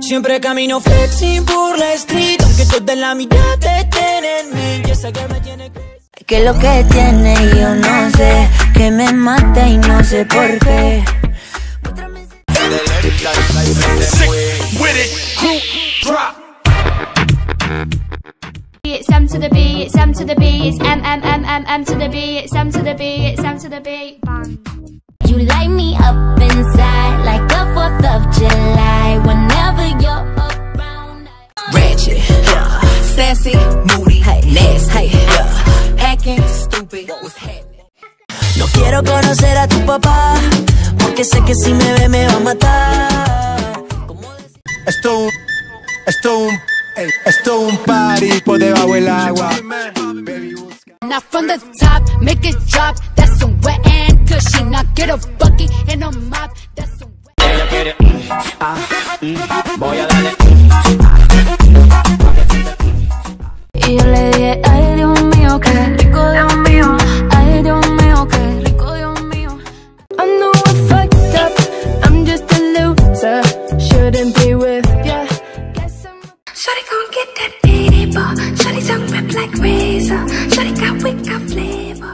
Siempre camino flexing por la street, aunque toda la mitad te tienen mí. Y esa que me tiene que... Que lo que tiene yo no sé, que me mata y no sé por qué. It's M to the B, it's M to the B, it's M to the B, it's M to the B, it's M to the B. Bang. You light me up inside like the 4th of July. Whenever you're around, Ratchet, yeah. Sassy, moody, nasty, yeah. Acting stupid, what's happening? No quiero conocer a tu papá, porque sé que si me ve me va a matar. Esto es un party por debajo del agua. Now from the top, make it drop. That's some wet and cushy. Now get a bucket and a mop. That's some wet. Ella quiere, voy a darle. y yo le dije, ay Dios mío, qué rico, Dios mío. Ay Dios mío, qué rico, Dios mío. I know I fucked up, I'm just a loser. Shouldn't be with ya. Shawty gon' get that 80 ball. Shawty tongue rip like razor. Shawty got wick, got flavor.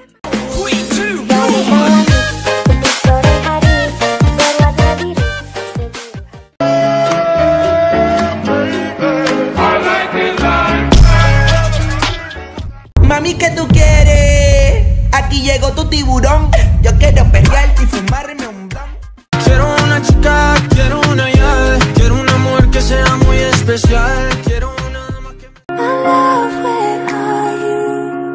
Mami, ¿qué tú quieres? Aquí llegó tu tiburón. Yo quiero pelear y fumarme un blunt. Quiero una chica, quiero una yal. Quiero una mujer que sea muy especial. Quiero una dama que I love without you.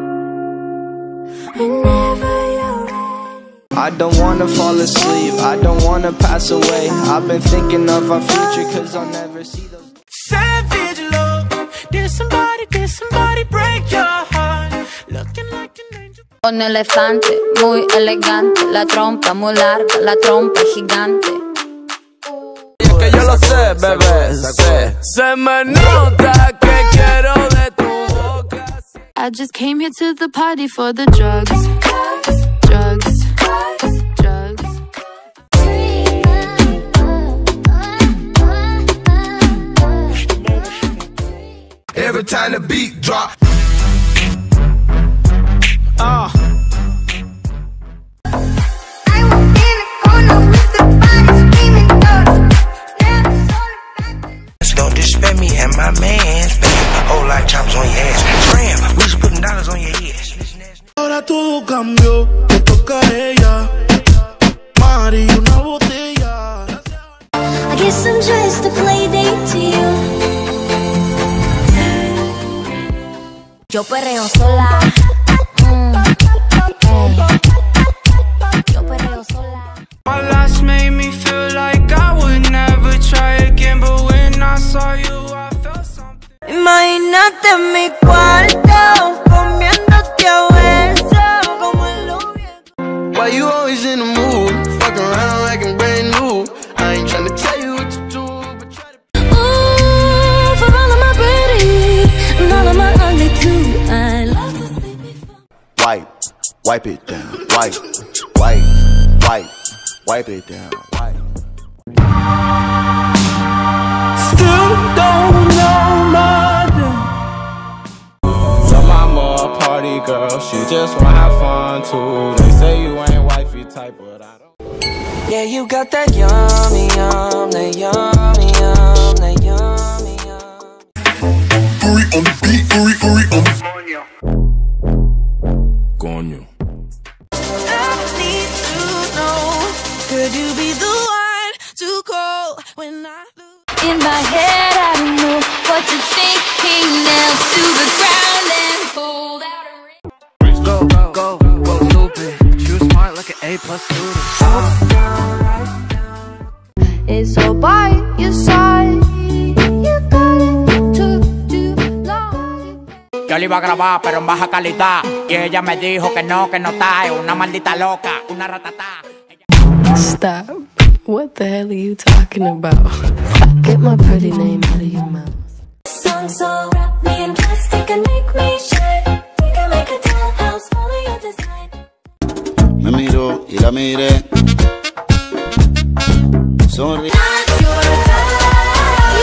Whenever you're ready. I don't wanna fall asleep, I don't wanna pass away. I've been thinking of our future cause I'll never see those. savage love. Did somebody break your heart? Looking like an angel. Un elefante muy elegante, la trompa muy larga, la trompa gigante. Y es que yo lo sé, bebé, sé. Se me nota que quiero de tu boca. I just came here to the party for the drugs. Drugs. Drugs. Every time the beat drop. I was in the corner with the body screaming, never saw the Don't disrespect me and my man. Spend a whole lot of choppers on your ass. Tram, we just putting dollars on your head. Ahora todo cambió, te toca a ella. Mari, una botella. I guess I'm just a play date to you. Yo perreo sola. Yo perreo sola. My last made me feel like I would never try again, but when I saw you, I felt something. Imagínate en mi cuarto, comiéndote a besos, como en lo viejo. Why you always in the mood? Fuck around like I'm brand new. I ain't tryna tell you what to do, but try to. Ooh, for all of my pretty and all of my ugly too. I love to see me fall. Wipe it down. Wipe it down. Still don't know my name. So mama a party girl, she just wanna have fun too. They say you ain't wifey type, but I don't. Yeah, you got that yummy, that yummy, that yummy, Uri on the beat, Uri on the Coño. I need to know, could you be the one to call when I lose? In my head, I don't know what to think. He knelt to the ground and pulled out a ring. Go stupid. She was smart like an A+ student. It's all by your side. You got it, took too long. Yo le iba a grabar, pero en baja calidad. Y ella me dijo que no está. Es una maldita loca, una ratatá. Stop. What the hell are you talking about? Get my pretty name out of your mouth. Song so wrap me in plastic and make me shine. We can make a dollhouse, follow your design. Me miro y la miré. Sonríe. Not your body.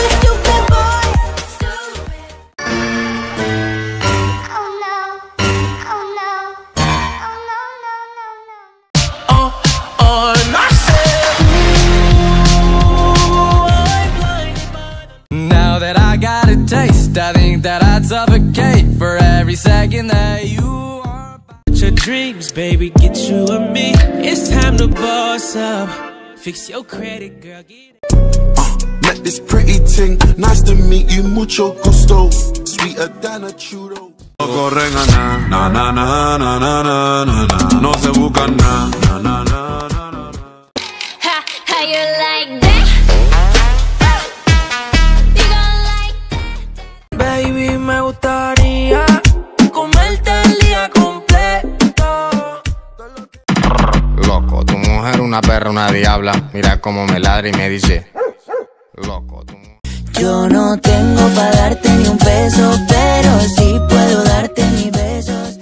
on. I said, ooh, I'm blinded by the... Now that I got a taste, I think that I'd suffocate for every second that you are. Your dreams, baby, get you and me. It's time to boss up. Fix your credit, girl, get it. Met this pretty thing, nice to meet you, mucho gusto. Sweeter than a churro. No corren a na, na, na, na, na, na, na, na. No se buscan na, na, na, na, na, na. How you like that? You gon' like that? Baby, me gustaría comerte el día completo. Loco, tu mujer una perra, una diabla. Mira cómo me ladra y me dice loco, tu mujer. Yo no tengo para darte ni un peso, pero sí puedo darte mis besos.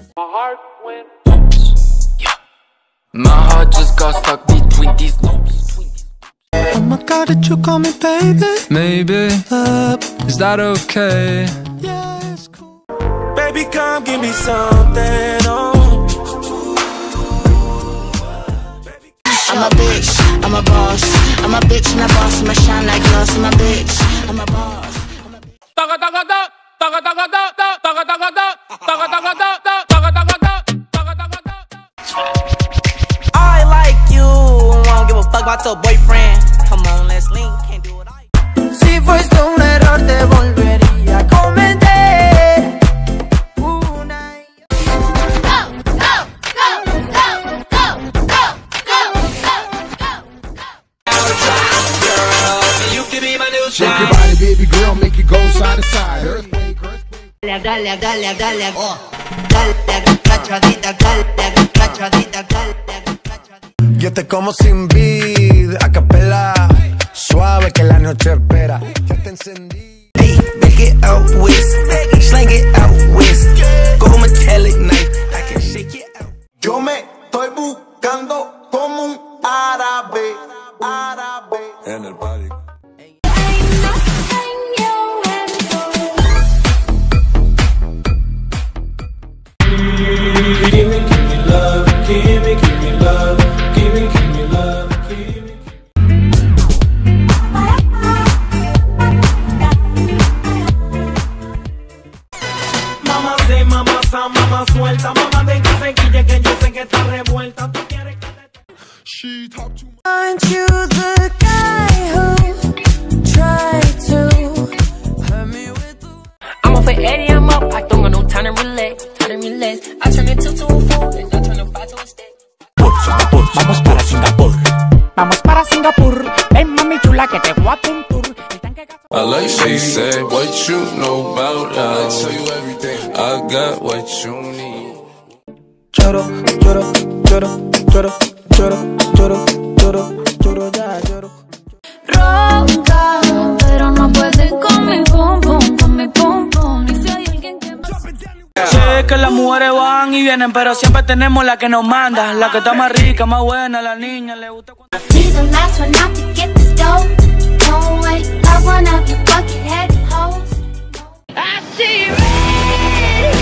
My heart just got stuck between these loops. Oh my God, did you call me baby? Maybe, is that okay? Yeah, it's cool. Baby, come give me something, oh. I'm a bitch, I'm a boss. I'm a bitch and a boss, I'm a shine like gloss. I'm a bitch, I'm a boss. I like you, won't give a fuck about your boyfriend. Come on, let's link, can't do what I... Si fuiste un error te volvería a cometer una... Shake your body, baby girl, make it go side to side. Earthquake, earthquake. Dale, cachadita, cachadita, Yo te como sin vid, a capela. Suave que la noche espera. Ya te encendí. Hey, back it out west, slang it out west. Go metallic knife, I can shake it out. Yo me estoy buscando como un árabe, árabe. En el party. Give me love, give me love, give me love, give me. Mamá sé, mamá sa, mamá suelta, mamá de que se quille que yo sé que está revuelta. Tú quieres que te... She talk too much. Aren't you the guy who tried to hurt me with the... I'm off at 80, I'm up. I don't got no time to relax, I turn it to a fool, and I turn a 5 to a stick. Singapur, vamos para Singapur. Vamos para Singapur. Ven mami chula que te voy a hacer un tour. I like she said, what you know about love. I tell you everything. I got what you need. Lloro, lloro, lloro, lloro, lloro, lloro, lloro, lloro, ya lloro. Ronca, pero no pueden con mi pum pum, con mi pum pum. Y si hay alguien que me... Sé que las mujeres van y vienen, pero siempre tenemos la que nos manda. La que está más rica, más buena, la niña le gusta cuando... Be the last one out to get this dough. Don't wait, love one of you bucket-headed hoes. I see red,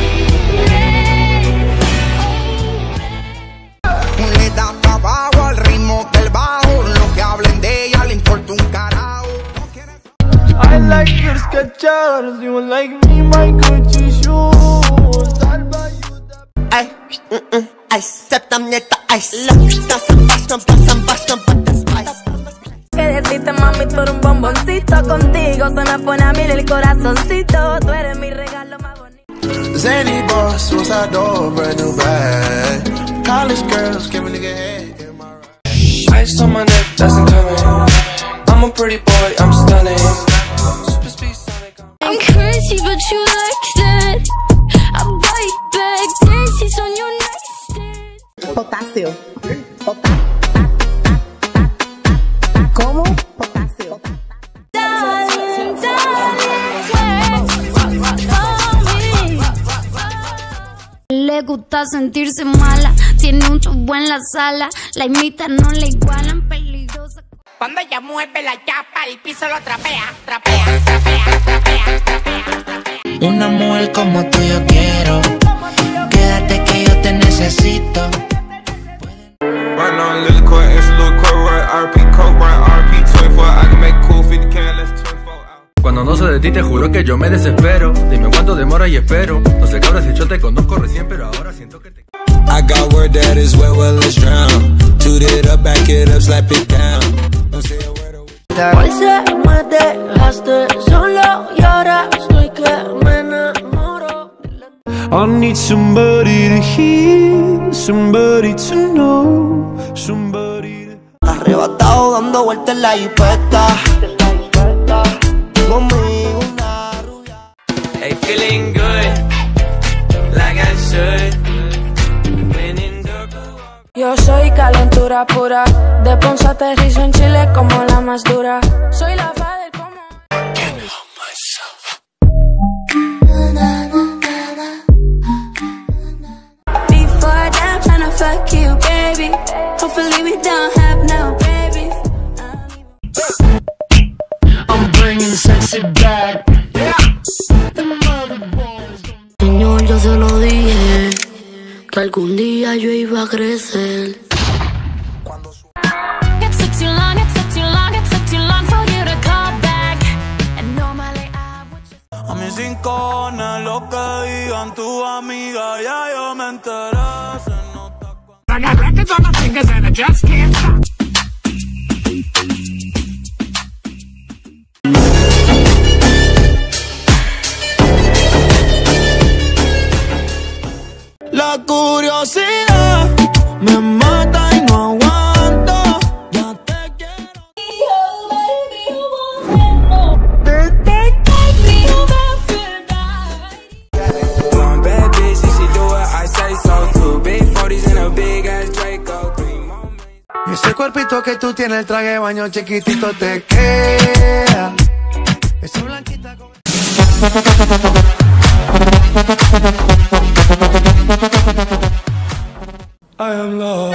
red. Le da pa' abajo al ritmo del bajo. Lo que hablen de ella le importa un carajo. I like your Skechers, you like me, my Gucci shoes. I'll buy you the... Ay, ay, septam nieta, ay, bastan, bastan, bastan, Que decirte mami, tú eres un bomboncito. Contigo se me pone a mil el corazoncito. Tú eres mi regalo más bonito. Zany boss, what's that door, brand new bag. College girls, give a nigga head. Ice on my neck, doesn't come in. I'm a pretty boy, I'm stunning. I'm crazy, but you like that. I bite back, dances on your nightstand. Potasio. ¿Cómo? Potasio. Darling, darling, le gusta sentirse mala, tiene un tubo en la sala, la imita, no la igualan, peligrosa. Cuando ella mueve la chapa, el piso lo trapea, trapea, trapea, trapea, trapea, trapea. Una mujer como tú yo quiero. Quédate que yo te necesito. Bueno, de ti, te juro que yo me desespero. Dime cuánto demora y espero. No sé cabras si yo te conozco recién, pero ahora siento que te... I got word that is wet, well, let's drown. Toot it up, back it up, slap it down. Don't say a word of... Hoy se me dejaste solo y ahora estoy que me enamoro. I need somebody to hear, somebody to know, somebody to... Arrebatado dando vueltas en la jipeta. Conmigo una rubia. Hey, feeling good, like I should. Yo soy calentura pura, de Ponce aterrizo en Chile como la más dura. Soy la father como... Before that, tryna fuck you, baby. Hopefully we don't have no babies. I'm bringing sexy back. Señor, yo se lo dije, que algún día yo iba a crecer. It took too long, it took too long, it took too long for you to call back. And normally I would just... A mí sin cojones lo que digan tu amiga, ya yo me enteré. Se nota cuando... I got records on my fingers and I just can't stop. La curiosidad me mata y no aguanto. Ya te quiero. One bad bitch, if she do it, I say so too. Big 40s and a big ass Draco. Y ese cuerpito que tú tienes, el traje de baño chiquitito te queda. Esa blanquita con... I am lost.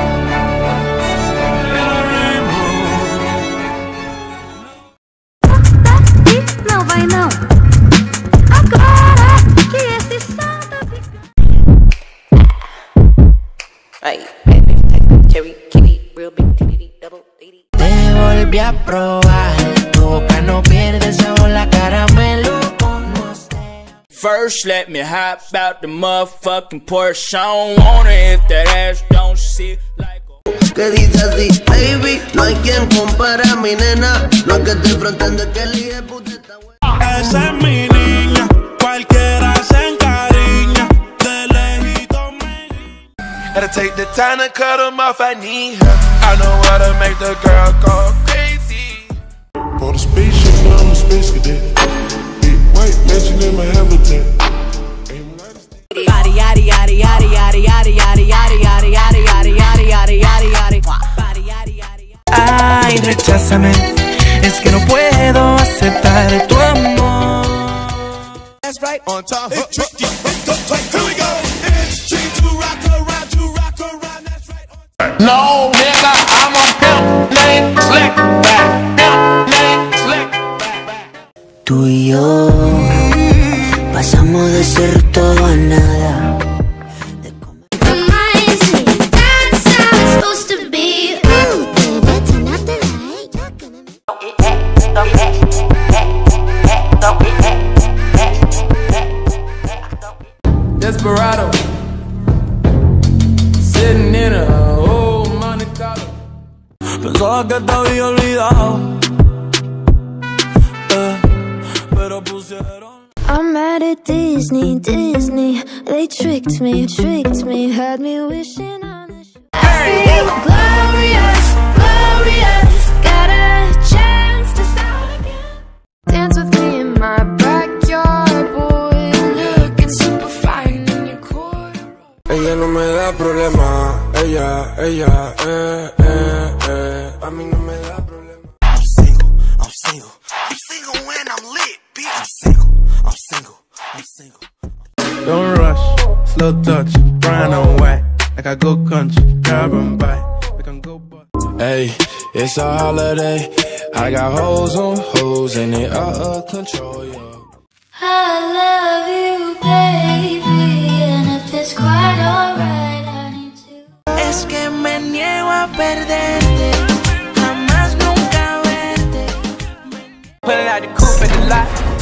Não vai não. Agora que esse som tá Ay, cherry, kiwi, real big titty, double titty. Te volví a probar, tu boca no pierde sabor, la caramelo. First, let me hop out the motherfucking Porsche. I don't want it if that ass don't sit like a... Que dice así, baby, no hay quien compare a mi nena. No es que estoy frontando, es que el hijo de puta está bueno. Esa es mi niña, cualquiera se encariña. De lejito me... Gotta take the time to cut them off, I need her. I know how to make the girl go crazy. For the spaceship, now I'm a space cadet. Big white mansion in my habitat. Yadi yadi yadi yadi yadi yadi yadi yadi yadi yadi yadi yadi yadi yadi yadi. Ay, recházame, es que no puedo aceptar tu amor. That's right, on time. It's tricky, it's tight. Here we go. It's tricky to rock around, that's right. No, nigga, I'm a pimp named Slickback. Pimp named Slickback. Tú y yo pasamos de ser todo a nada. Desperado, sitting in a old Monte Carlo. Pensaba que te había olvidado, pero pusieron. I'm mad at Disney, they tricked me, had me wishing on a shoe. I feel glorious, got a chance to start again. Dance with me in my backyard, boy, looking super fine in your corduroy. Ella no me da problema, ella, a mí no me da problema. I'm single when I'm lit, bitch. I'm single. Don't rush, slow touch, brown and white, like I go country, grab and buy, we can go buy. Hey, it's a holiday, I got hoes on hoes and they out of control, yo. I love you, baby, and if it's quite alright, I need to. Es que me niego a perderte, jamás nunca verte. Pulling out the coupe at the lot.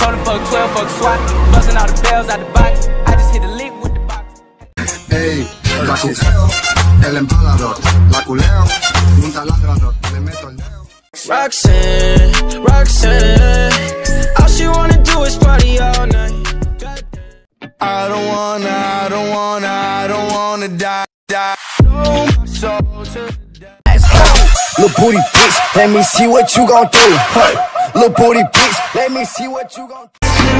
motherfucker swat. Busting all the bells out the box. I just hit a lick with the box. Ey, la culeo, el embalador, la culeo, un taladrador, le meto el dedo. Roxanne, Roxanne, all she wanna do is party all night. I don't wanna die. Little booty bitch, let me see what you gon' do. Hey. Little booty bitch, let me see what you gon' do.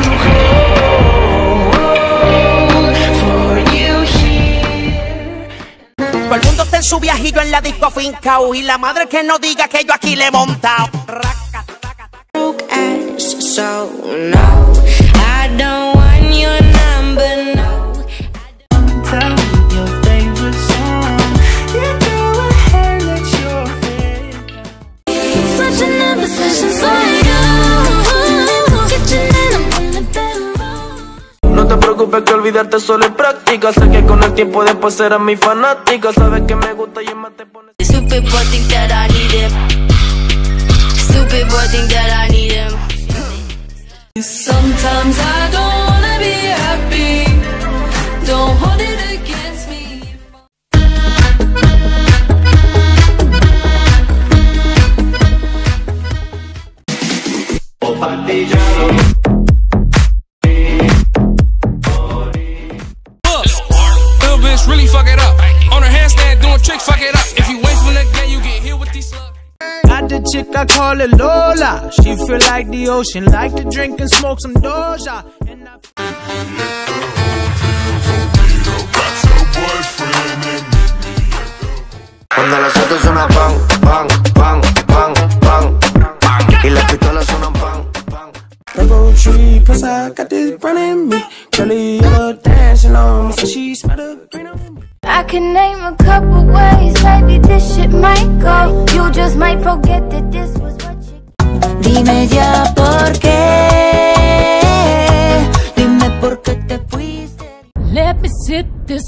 Todo el mundo está en su viajillo en la disco fincao y la madre que no diga que yo aquí le he montado. So no, I don't want your number, no. Tell me your favorite song. You go ahead, let your head. Such an imposition, so kitchen and I'm in the bedroom. No te preocupes que olvidarte solo es práctica. Sé que con el tiempo después serás mi fanática. Sabes que me gusta y es más te pones. Stupid boy think that I need him. Stupid boy think that I need him. Sometimes I don't wanna be happy. Don't hold it against me. Little bitch really fuck it up. On her handstand doing tricks, fuck it up. If you waste one again, you get hit with these slugs. Got the chick, I call her Lola. She feel like the ocean, like to drink and smoke some Doja. Cuando los autos suenan pan, pan, pan, pan, pan, pan, y las pistolas suenan pan, pan. Rainbow tree, plus I got this brand in me. Kelly, yellow dancing on me, so she smell the green on me. I can name a couple ways, maybe this shit might go. You just might forget that this was what you. Dime ya por qué. Dime por qué te fuiste. Let me sit this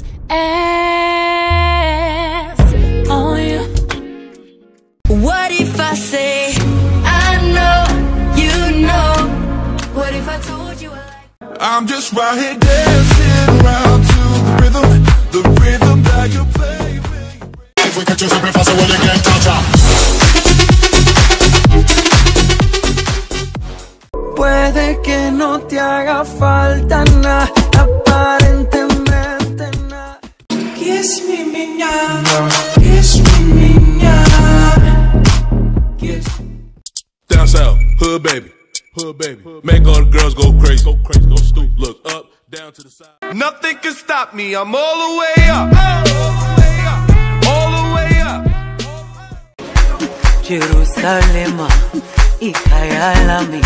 ass on you. What if I say I know, you know? What if I told you I like? I'm just right here dancing around to the rhythm that you play. If we catch you siempre fácil, well, you can't touch her. Puede que no te haga falta nada, aparentemente nada. Kiss me, miña. Kiss me, miña. Kiss. Down south, hood baby. Hood baby. Make all the girls go crazy. Go crazy, go stupid. Look up, down to the side. Nothing can stop me. I'm all the way up. All the way up. Jerusalem, Ikayalami.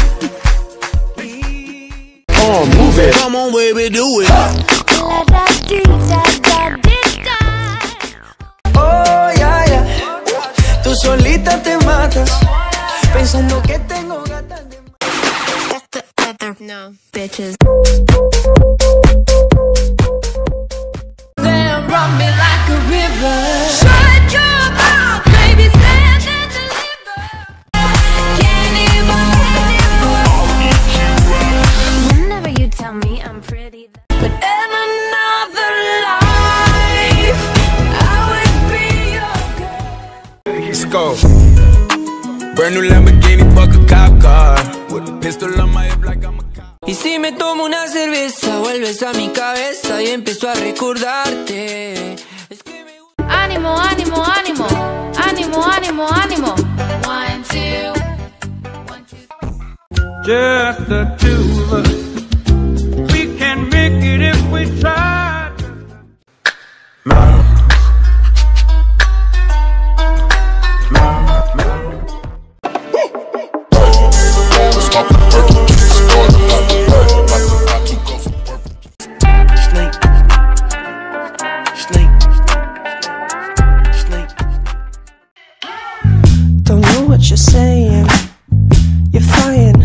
Oh, move it. Come on, baby, do it. Oh, yeah, yeah. Tú solita te matas, pensando que tengo gatas de... No, bitches. Then run me like a river. Shut your mouth, baby, stand and deliver. Can't even. Whenever you tell me I'm pretty, But in another life, I would be your girl. Let's go. Brand new Lamborghini, fuck a cop car. With a pistol on my hip like I'm a cop. Y si me tomo una cerveza, vuelves a mi cabeza y empiezo a recordarte. ánimo, ánimo, ánimo, ánimo, ánimo, ánimo. 1, 2, 1, 2. Just the two of us. We can make it if we try. Don't know what you're saying. You're flying